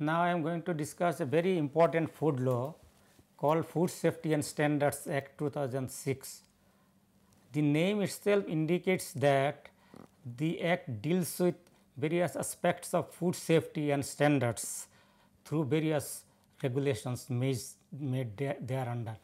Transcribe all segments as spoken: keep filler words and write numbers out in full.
Now, I am going to discuss a very important food law called Food Safety and Standards Act two thousand six. The name itself indicates that the act deals with various aspects of food safety and standards through various regulations made thereunder.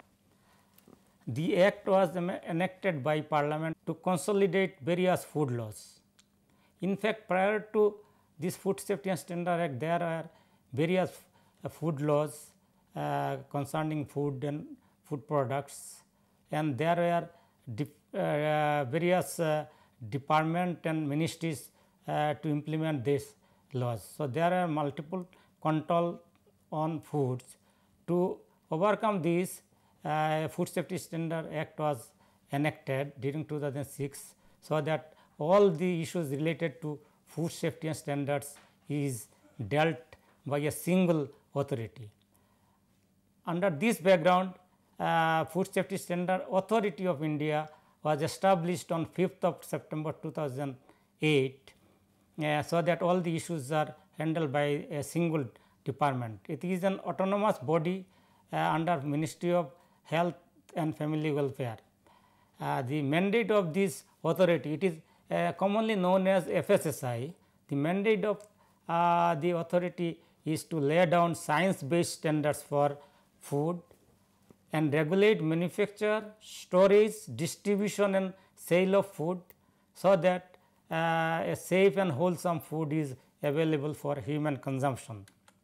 The act was enacted by Parliament to consolidate various food laws. In fact, prior to this Food Safety and Standards Act, there are various uh, food laws uh, concerning food and food products, and there were uh, various uh, department and ministries uh, to implement these laws. So, there are multiple control on foods. To overcome this, uh, Food Safety Standard Act was enacted during two thousand six, so that all the issues related to food safety and standards is dealt by a single authority. Under this background, uh, Food Safety Standard Authority of India was established on fifth of September two thousand eight, uh, so that all the issues are handled by a single department. It is an autonomous body uh, under Ministry of Health and Family Welfare. Uh, the mandate of this authority, it is uh, commonly known as F S S I. The mandate of uh, the authority is to lay down science based standards for food and regulate manufacture, storage, distribution and sale of food, so that uh, a safe and wholesome food is available for human consumption.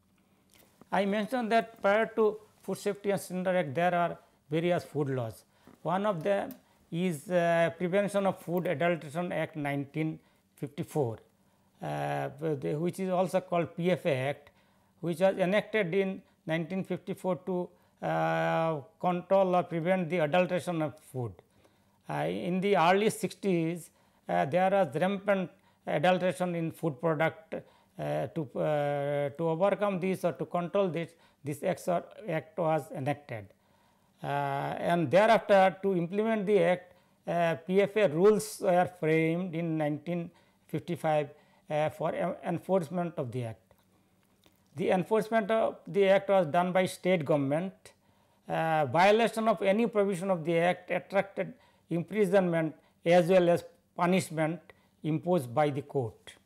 I mentioned that prior to Food Safety and Standards Act, there are various food laws. One of them is uh, Prevention of Food Adulteration Act nineteen fifty-four, uh, which is also called P F A Act, which was enacted in nineteen fifty-four to uh, control or prevent the adulteration of food. Uh, in the early sixties, uh, there was rampant adulteration in food product. Uh, to uh, to overcome this or to control this, this act, act was enacted. Uh, and thereafter, to implement the act, uh, P F A rules were framed in nineteen fifty-five uh, for enforcement of the act. The enforcement of the act was done by state government. Uh, violation of any provision of the act attracted imprisonment as well as punishment imposed by the court.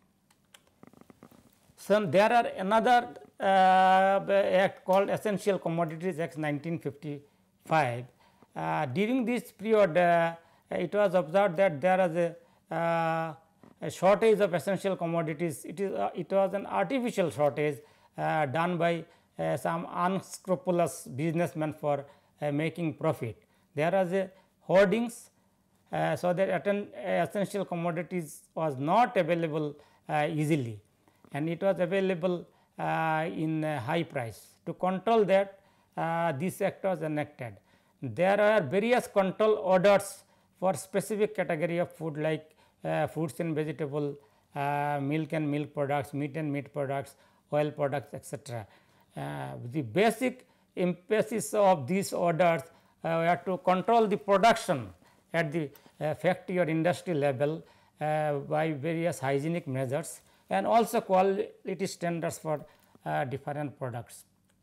So, there are another uh, act called Essential Commodities Act nineteen fifty-five. Uh, during this period, uh, it was observed that there was a, uh, a shortage of essential commodities. It is uh, it was an artificial shortage uh, done by uh, some unscrupulous businessmen for uh, making profit. There was a hoardings, uh, so that essential commodities was not available uh, easily, and it was available uh, in a high price. To control that, uh, this act was enacted. There are various control orders for specific category of food, like uh, fruits and vegetable, uh, milk and milk products, meat and meat products, oil products, et cetera. Uh, the basic emphasis of these orders uh, were to control the production at the uh, factory or industry level uh, by various hygienic measures, and also quality standards for uh, different products.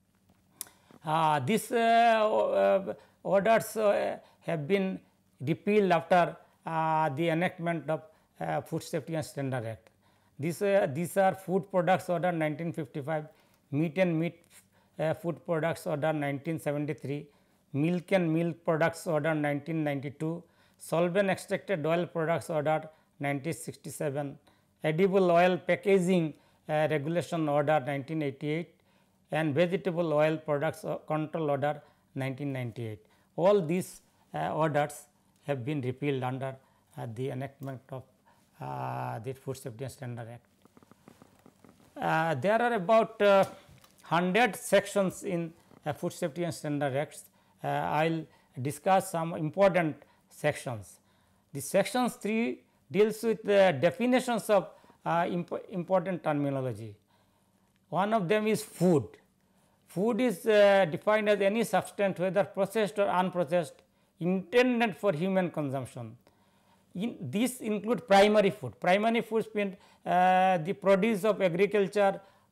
Uh, these uh, uh, orders uh, have been repealed after uh, the enactment of uh, Food Safety and Standards Act. These, uh, these are Food Products Order nineteen fifty-five, Meat and Meat uh, Food Products Order nineteen seventy-three, Milk and Milk Products Order nineteen ninety-two, Solvent Extracted Oil Products Order nineteen sixty-seven, Edible Oil Packaging uh, Regulation Order nineteen eighty-eight, and Vegetable Oil Products Control Order nineteen ninety-eight. All these uh, orders have been repealed under uh, the enactment of uh, the Food Safety and Standards Act. Uh, there are about uh, one hundred sections in uh, Food Safety and Standards Acts. Uh, I will discuss some important sections. The sections three deals with the definitions of uh, imp important terminology. One of them is food. Food is uh, defined as any substance, whether processed or unprocessed, intended for human consumption. In this include primary food. Primary foods mean uh, the produce of agriculture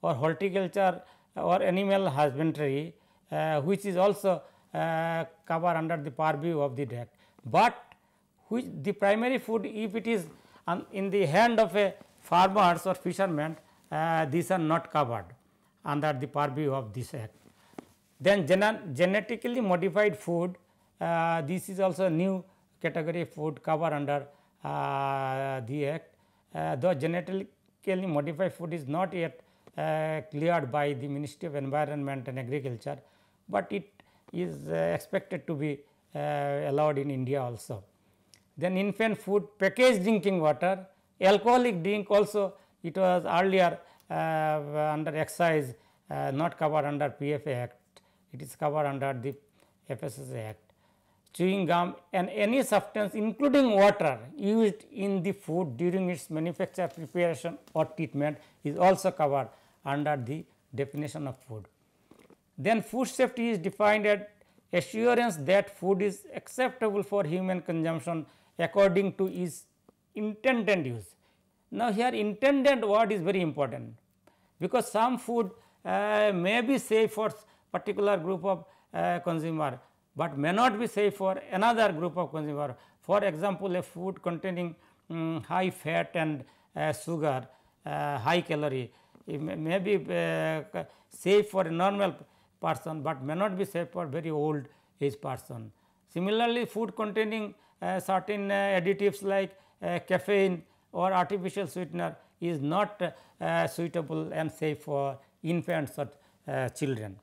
or horticulture or animal husbandry, uh, which is also uh, covered under the purview of the Act. But which the primary food, if it is um, in the hand of a farmers or fishermen, uh, these are not covered under the purview of this Act. Then gena genetically modified food, uh, this is also a new category of food covered under uh, the Act, uh, though genetically modified food is not yet uh, cleared by the Ministry of Environment and Agriculture, but it is uh, expected to be uh, allowed in India also. Then infant food, packaged drinking water, alcoholic drink also, it was earlier uh, under excise, uh, not covered under P F A Act, it is covered under the F S S A Act. Chewing gum and any substance including water used in the food during its manufacture, preparation or treatment is also covered under the definition of food. Then food safety is defined as assurance that food is acceptable for human consumption according to its intended use. Now, here intended word is very important, because some food uh, may be safe for particular group of uh, consumer, but may not be safe for another group of consumer. For example, a food containing um, high fat and uh, sugar, uh, high calorie, it may, may be uh, safe for a normal person, but may not be safe for very old age person. Similarly, food containing uh, certain uh, additives like uh, caffeine or artificial sweetener is not uh, suitable and safe for infants or uh, children.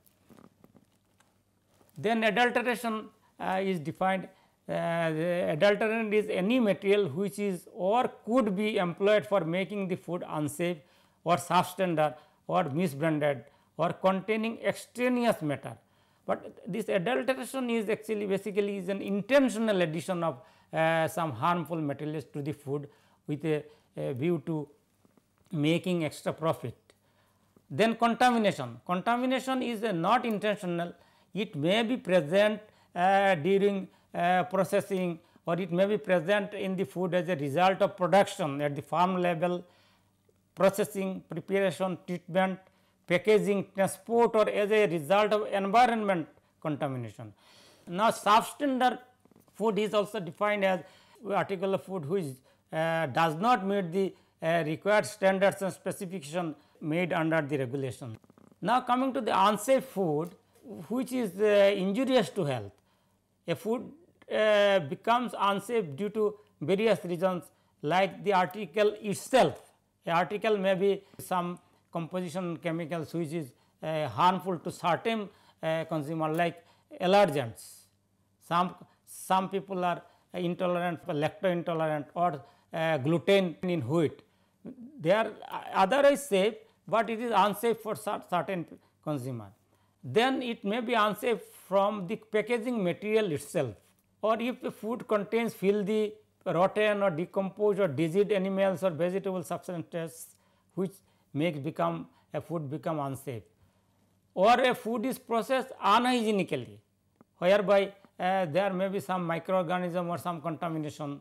Then adulteration uh, is defined. Uh, the adulterant is any material which is or could be employed for making the food unsafe or substandard or misbranded or containing extraneous matter. But this adulteration is actually basically is an intentional addition of uh, some harmful materials to the food with a, a view to making extra profit. Then contamination. Contamination is uh, not intentional, it may be present uh, during uh, processing, or it may be present in the food as a result of production at the farm level, processing, preparation, treatment, packaging, transport, or as a result of environment contamination. Now, substandard food is also defined as article of food which uh, does not meet the uh, required standards and specification made under the regulation. Now, coming to the unsafe food which is uh, injurious to health. A food uh, becomes unsafe due to various reasons, like the article itself. A article may be some composition chemicals which is uh, harmful to certain uh, consumer, like allergens. Some, some people are intolerant, lactose intolerant, or uh, gluten in wheat. They are otherwise safe, but it is unsafe for certain consumer. Then it may be unsafe from the packaging material itself, or if the food contains filthy, rotten or decomposed or diseased animals or vegetable substances which makes become a food become unsafe, or a food is processed unhygienically, whereby uh, there may be some microorganism or some contamination,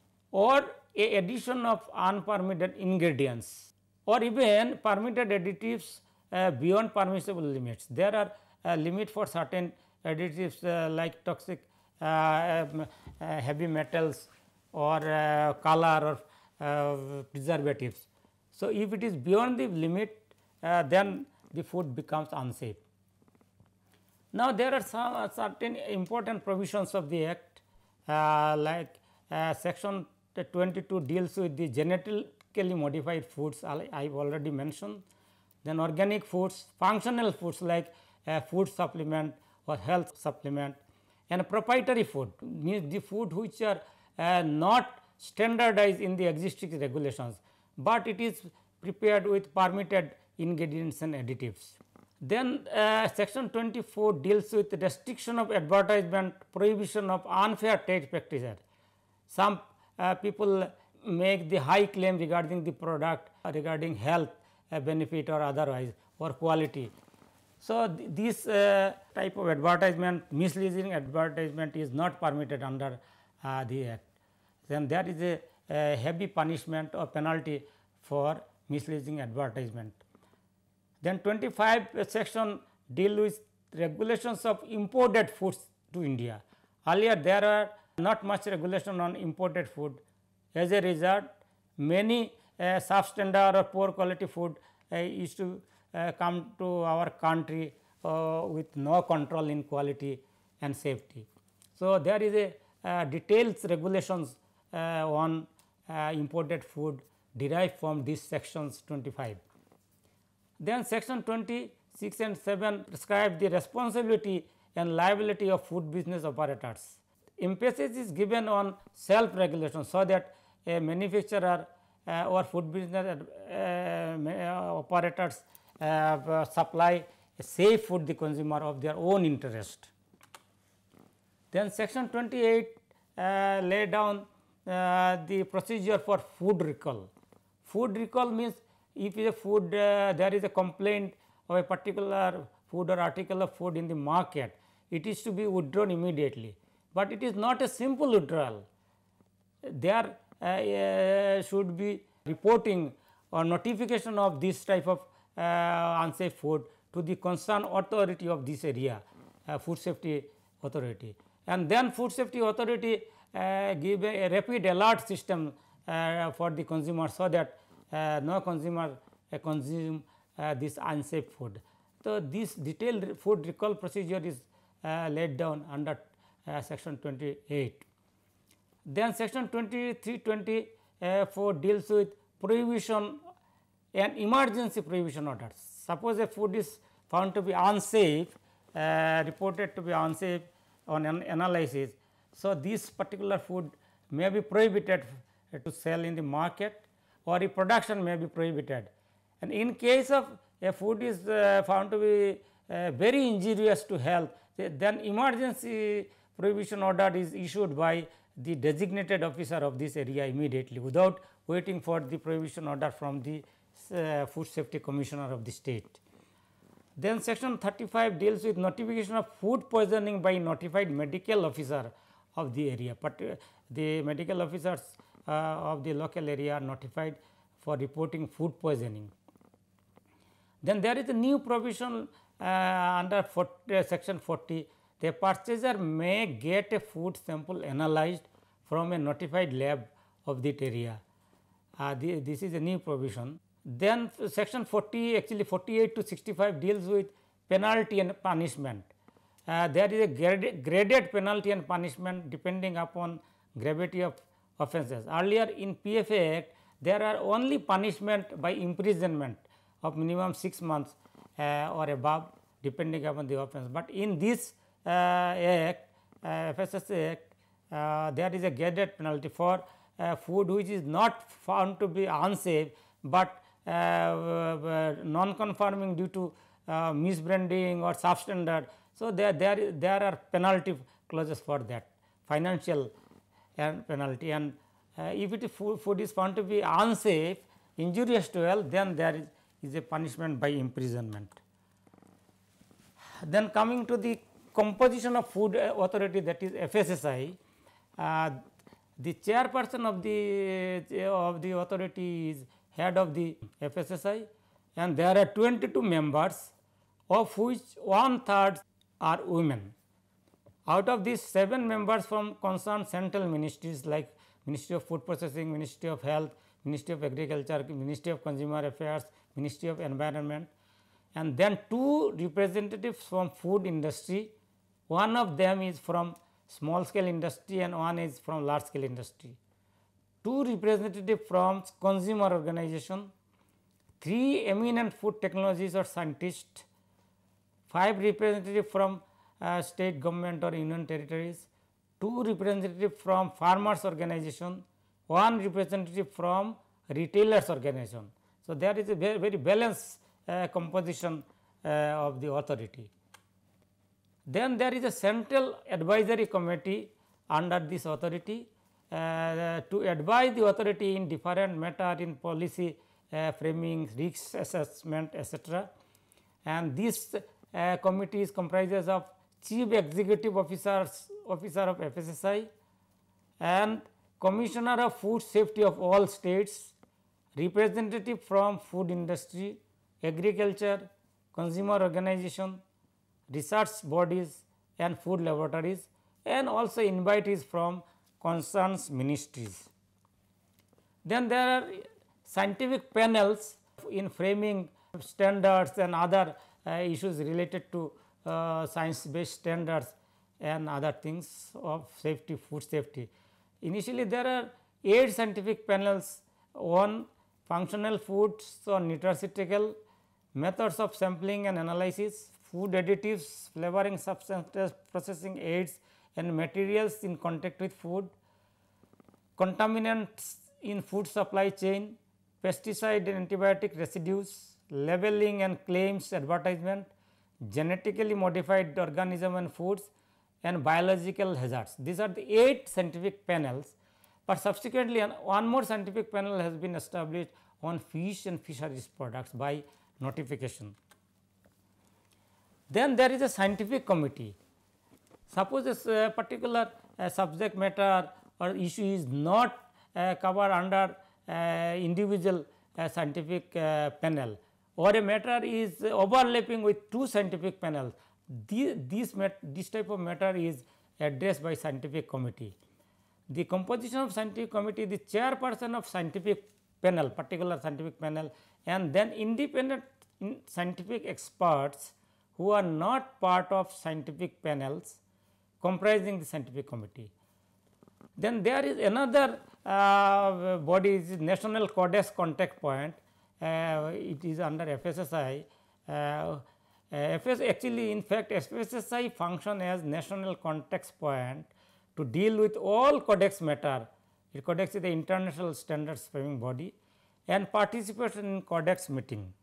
or a addition of unpermitted ingredients, or even permitted additives uh, beyond permissible limits. There are uh, limit for certain additives uh, like toxic uh, um, uh, heavy metals or uh, color or uh, preservatives. So, if it is beyond the limit, uh, then the food becomes unsafe. Now, there are some uh, certain important provisions of the Act, uh, like uh, section twenty-two deals with the genetically modified foods, I have already mentioned. Then organic foods, functional foods like uh, food supplement or health supplement, and proprietary food means the food which are uh, not standardized in the existing regulations, but it is prepared with permitted ingredients and additives. Then uh, section twenty-four deals with restriction of advertisement, prohibition of unfair trade practices. Some uh, people make the high claim regarding the product, uh, regarding health uh, benefit or otherwise, or quality. So, th this uh, type of advertisement, misleading advertisement is not permitted under uh, the Act. Then there is a, a heavy punishment or penalty for misleading advertisement. Then twenty-five section deal with regulations of imported foods to India. Earlier there are not much regulation on imported food. As a result, many uh, substandard or poor quality food uh, used to uh, come to our country uh, with no control in quality and safety. So, there is a uh, detailed regulations uh, on uh, imported food derived from these sections twenty-five. Then section twenty-six and seven prescribe the responsibility and liability of food business operators. Emphasis is given on self regulation, so that a manufacturer uh, or food business uh, operators uh, supply a safe food the consumer of their own interest. Then section twenty-eight uh, lay down uh, the procedure for food recall. Food recall means if a food uh, there is a complaint of a particular food or article of food in the market, it is to be withdrawn immediately, but it is not a simple withdrawal. There uh, uh, should be reporting or notification of this type of uh, unsafe food to the concerned authority of this area, uh, food safety authority, and then food safety authority uh, give a, a rapid alert system uh, for the consumer, so that uh, no consumer uh, consume uh, this unsafe food. So, this detailed food recall procedure is uh, laid down under uh, section twenty-eight. Then section twenty-three twenty-four deals with prohibition and emergency prohibition orders. Suppose a food is found to be unsafe, uh, reported to be unsafe on an analysis. So, this particular food may be prohibited to sell in the market, or a production may be prohibited. And in case of a food is uh, found to be uh, very injurious to health, then emergency prohibition order is issued by the designated officer of this area immediately, without waiting for the prohibition order from the uh, food safety commissioner of the state. Then section thirty-five deals with notification of food poisoning by notified medical officer of the area, but uh, the medical officers uh, of the local area are notified for reporting food poisoning. Then there is a new provision uh, under forty, uh, section forty. The purchaser may get a food sample analyzed from a notified lab of that area. Uh, the, this is a new provision. Then section forty, actually forty-eight to sixty-five deals with penalty and punishment. Uh, there is a graded, graded penalty and punishment depending upon gravity of offences. Earlier in P F A Act, there are only punishment by imprisonment of minimum six months uh, or above, depending upon the offence. But in this uh, act, uh, F S S A Act, uh, there is a graded penalty for uh, food which is not found to be unsafe, but uh, uh, non-conforming due to uh, misbranding or substandard. So, there, there, is, there are penalty clauses for that, financial and penalty, and uh, if it is food, food is found to be unsafe, injurious to health, then there is, is a punishment by imprisonment. Then coming to the composition of food authority, that is F S S I, uh, the chairperson of the uh, of the authority is head of the F S S I, and there are twenty-two members, of which one third are women. Out of these, seven members from concerned central ministries like Ministry of Food Processing, Ministry of Health, Ministry of Agriculture, Ministry of Consumer Affairs, Ministry of Environment, and then two representatives from food industry. One of them is from small scale industry and one is from large scale industry. Two representatives from consumer organization, three eminent food technologists or scientists, five representatives from uh, state government or union territories, two representatives from farmers organization, one representative from retailers organization. So, there is a very, very balanced uh, composition uh, of the authority. Then there is a central advisory committee under this authority uh, to advise the authority in different matter in policy uh, framing, risk assessment, et cetera. And this uh, committee is comprises of chief executive officers officer of F S S I and commissioner of food safety of all states, representative from food industry, agriculture, consumer organization, research bodies and food laboratories, and also invitees from concerned ministries. Then there are scientific panels in framing standards and other uh, issues related to uh, science based standards and other things of safety, food safety. Initially there are eight scientific panels on functional foods or nutraceutical, methods of sampling and analysis, food additives, flavoring substances, processing aids and materials in contact with food, contaminants in food supply chain, pesticide and antibiotic residues, labeling and claims advertisement, genetically modified organism and foods, and biological hazards. These are the eight scientific panels, but subsequently one more scientific panel has been established on fish and fisheries products by notification. Then there is a scientific committee. Suppose this uh, particular uh, subject matter or issue is not uh, covered under uh, individual uh, scientific uh, panel, or a matter is overlapping with two scientific panels. The, this, this type of matter is addressed by scientific committee. The composition of scientific committee, the chairperson of scientific panel, particular scientific panel, and then independent scientific experts who are not part of scientific panels comprising the scientific committee. Then there is another uh, body, is National Codex Contact Point. Uh, it is under F S S I. Uh, F S actually, in fact, F S S I function as national contact point to deal with all codex matter. The codex is the international standards framing body and participation in codex meeting.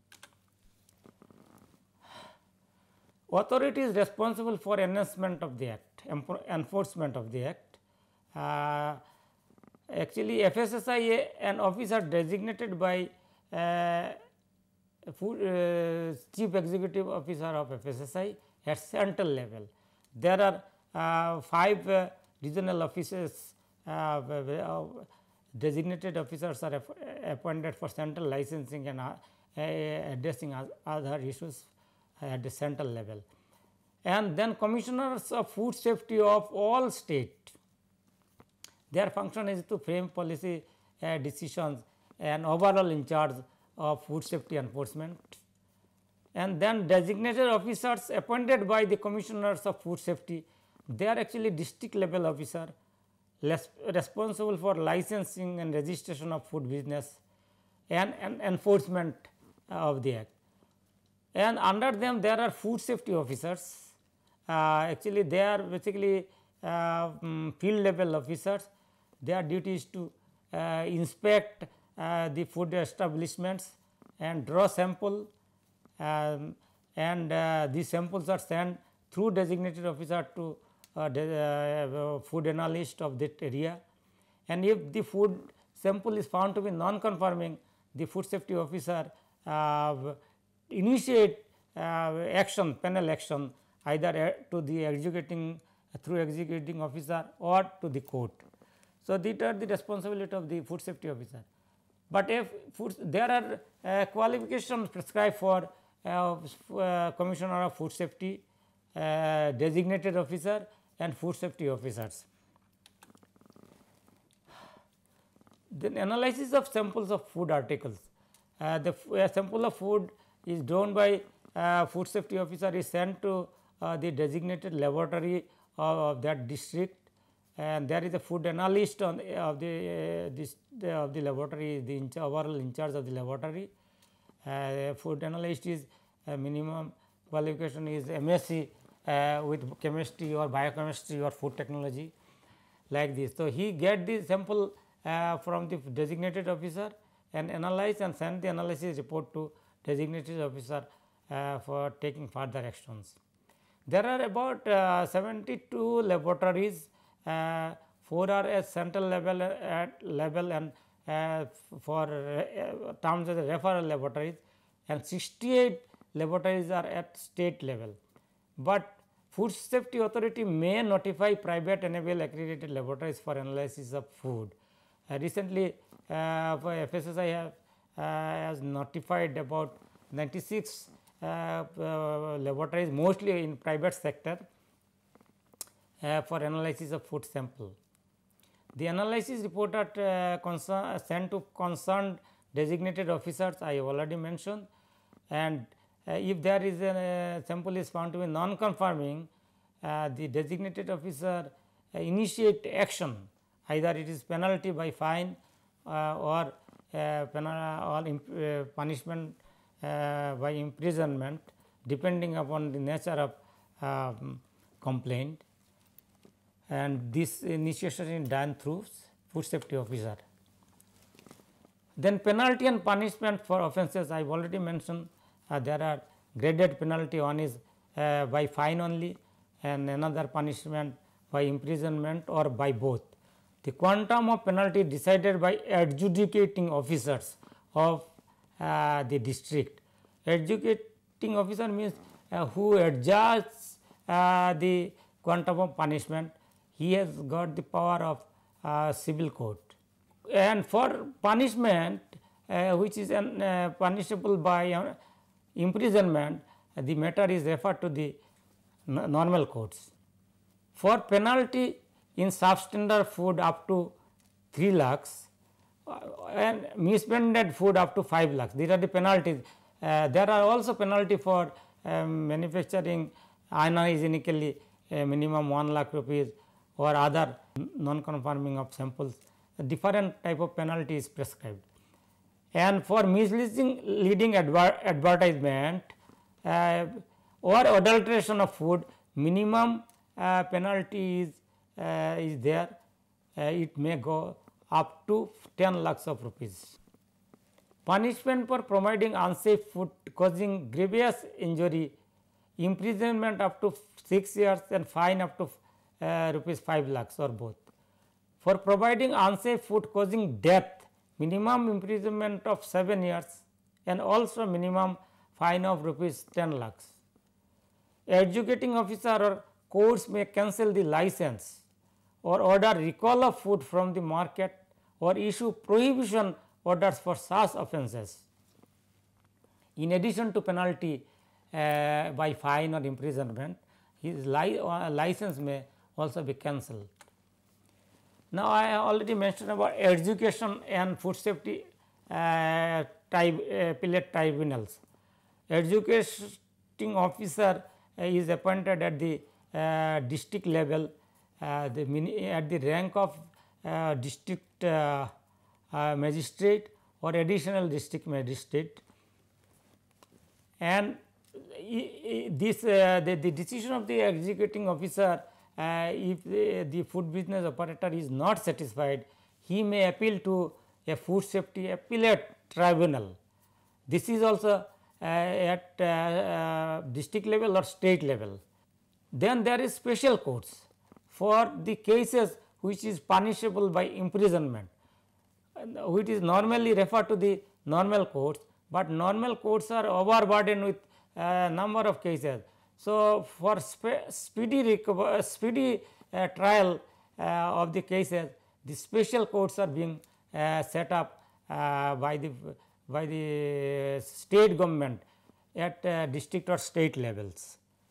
Authority is responsible for enforcement of the act, enforcement of the act. Uh, actually, F S S I, an officer designated by uh, Food, uh, chief executive officer of F S S I at central level. There are uh, five uh, regional offices, uh, uh, designated officers are appointed for central licensing and uh, uh, addressing other issues at the central level. And then commissioners of food safety of all state, their function is to frame policy uh, decisions and overall in charge of food safety enforcement. And then designated officers appointed by the commissioners of food safety, they are actually district level officer less responsible for licensing and registration of food business and, and enforcement of the act. And under them there are food safety officers, uh, actually they are basically uh, um, field level officers. Their duty is to uh, inspect Uh, the food establishments and draw sample, um, and uh, these samples are sent through designated officer to uh, de uh, food analyst of that area. And if the food sample is found to be non-conforming, the food safety officer uh, initiate uh, action, panel action, either to the executing through executing officer or to the court. So, these are the responsibility of the food safety officer. But if food, there are uh, qualifications prescribed for uh, uh, commissioner of food safety, uh, designated officer and food safety officers. Then analysis of samples of food articles. Uh, the uh, sample of food is drawn by uh, food safety officer is sent to uh, the designated laboratory of, of that district, and there is a food analyst on of the uh, this the, of the laboratory, the in overall in charge of the laboratory. Uh, food analyst is uh, minimum qualification is M S c uh, with chemistry or biochemistry or food technology, like this. So, he get the sample uh, from the designated officer and analyze and send the analysis report to designated officer uh, for taking further actions. There are about uh, seventy-two laboratories. Uh, four are at central level at level and uh, for uh, terms of the referral laboratories, and sixty-eight laboratories are at state level. But Food Safety Authority may notify private enabled accredited laboratories for analysis of food. Uh, recently, uh, F S S I have, uh, has notified about ninety-six uh, uh, laboratories, mostly in private sector, uh, for analysis of food sample. The analysis report are uh, concern, sent to concerned designated officers, I have already mentioned, and uh, if there is a uh, sample is found to be non-conforming, uh, the designated officer uh, initiate action, either it is penalty by fine uh, or uh, penal or imp uh, punishment uh, by imprisonment, depending upon the nature of um, complaint, and this initiation is done through food safety officer. Then penalty and punishment for offences, I have already mentioned, uh, there are graded penalty, one is uh, by fine only and another punishment by imprisonment or by both. The quantum of penalty decided by adjudicating officers of uh, the district. Adjudicating officer means uh, who adjusts uh, the quantum of punishment, he has got the power of uh, civil court. And for punishment uh, which is an, uh, punishable by uh, imprisonment, uh, the matter is referred to the normal courts. For penalty in substandard food up to three lakhs uh, and misbranded food up to five lakhs, these are the penalties. Uh, there are also penalty for um, manufacturing unhygienically uh, minimum one lakh rupees or other non-conforming of samples. A different type of penalty is prescribed. And for misleading leading adver advertisement uh, or adulteration of food, minimum uh, penalty is, uh, is there, uh, it may go up to ten lakhs of rupees. Punishment for providing unsafe food causing grievous injury, imprisonment up to six years and fine up to uh, rupees five lakhs or both. For providing unsafe food causing death, minimum imprisonment of seven years and also minimum fine of rupees ten lakhs. Adjudicating officer or courts may cancel the license or order recall of food from the market or issue prohibition orders for such offences. In addition to penalty uh, by fine or imprisonment, his li uh, license may also be cancelled. Now, I already mentioned about education and food safety uh, tri uh, appellate tribunals. Educating officer uh, is appointed at the uh, district level, uh, the mini, at the rank of uh, district uh, uh, magistrate or additional district magistrate, and this uh, the, the decision of the executing officer, Uh, if the, the food business operator is not satisfied, he may appeal to a food safety appellate tribunal. This is also uh, at uh, uh, district level or state level. Then there is special courts for the cases which is punishable by imprisonment, which is normally referred to the normal courts, but normal courts are overburdened with a number of cases. So, for spe speedy recover, speedy uh, trial uh, of the cases, the special courts are being uh, set up uh, by the by the state government at uh, district or state levels.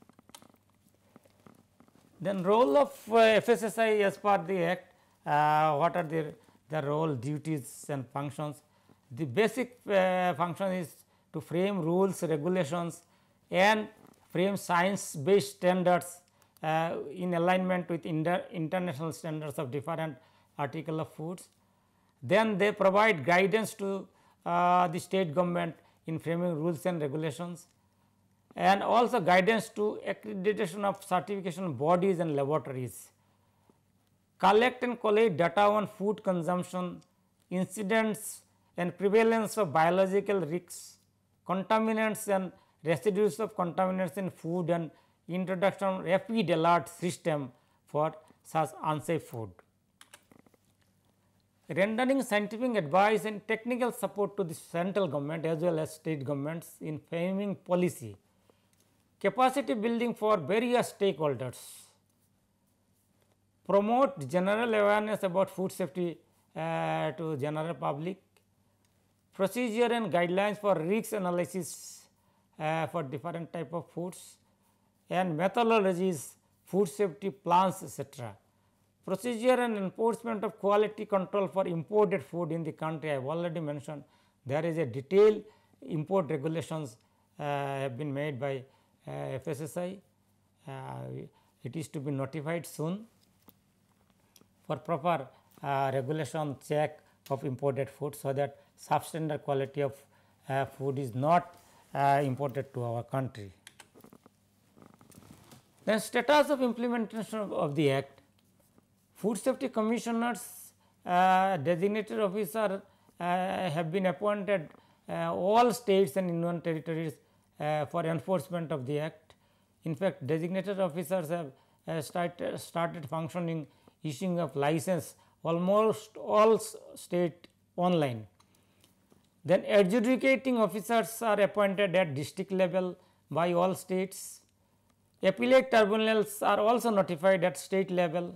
Then role of uh, F S S I as per the Act, uh, what are the, the role, duties and functions. The basic uh, function is to frame rules, regulations and frame science based standards uh, in alignment with inter international standards of different article of foods. Then they provide guidance to uh, the state government in framing rules and regulations, and also guidance to accreditation of certification bodies and laboratories. Collect and collate data on food consumption, incidents and prevalence of biological risks, contaminants and residues of contaminants in food, and introduction of rapid alert system for such unsafe food. Rendering scientific advice and technical support to the central government as well as state governments in framing policy. Capacity building for various stakeholders. Promote general awareness about food safety uh, to general public. Procedure and guidelines for risk analysis uh, for different type of foods, and methodologies, food safety plans, et cetera. Procedure and enforcement of quality control for imported food in the country, I have already mentioned. There is a detailed import regulations uh, have been made by uh, F S S I. Uh, it is to be notified soon for proper uh, regulation check of imported food, so that substandard quality of uh, food is not uh, imported to our country. Then status of implementation of, of the Act. Food Safety Commissioners, uh, designated officer uh, have been appointed uh, all states and union territories uh, for enforcement of the Act. In fact, designated officers have uh, start, uh, started functioning, issuing of license almost all state online. Then adjudicating officers are appointed at district level by all states. Appellate tribunals are also notified at state level.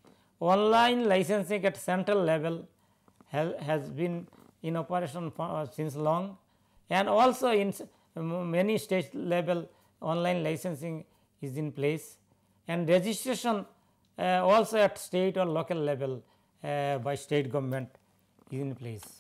Online licensing at central level has, has been in operation for, uh, since long, and also in many state level online licensing is in place, and registration uh, also at state or local level uh, by state government is in place.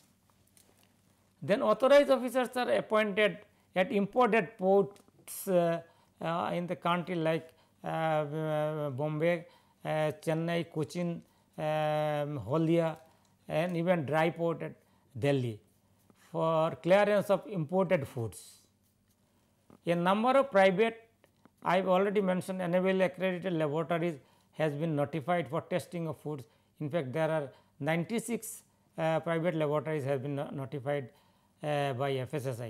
Then authorized officers are appointed at imported ports uh, uh, in the country like uh, uh, Bombay, uh, Chennai, Cochin, um, Haldia, and even dry port at Delhi for clearance of imported foods. A number of private, I have already mentioned, N A B L accredited laboratories has been notified for testing of foods. In fact, there are ninety-six uh, private laboratories have been no notified uh, by F S S I.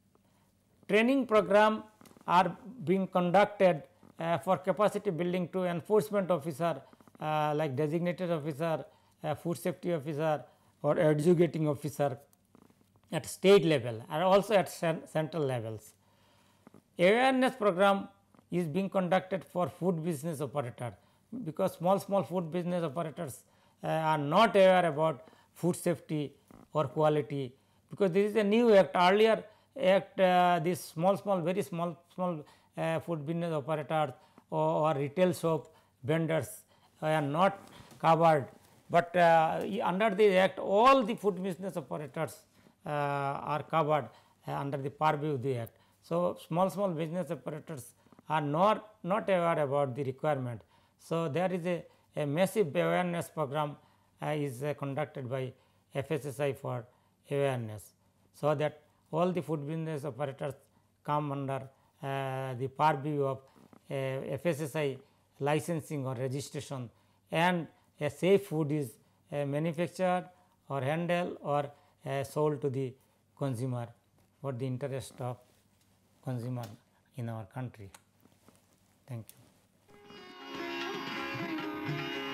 Training program are being conducted uh, for capacity building to enforcement officer uh, like designated officer, uh, food safety officer or adjudicating officer at state level and also at central levels. Awareness program is being conducted for food business operator, because small small food business operators uh, are not aware about food safety or quality, because this is a new act. Earlier act, uh, this small small very small small uh, food business operators or, or retail shop vendors are not covered, but uh, under the act all the food business operators uh, are covered uh, under the purview of the act. So, small small business operators are not not aware about the requirement. So, there is a, a massive awareness program uh, is uh, conducted by F S S I for awareness, so that all the food business operators come under uh, the purview of uh, F S S I licensing or registration, and a safe food is uh, manufactured or handled or uh, sold to the consumer for the interest of consumer in our country. Thank you.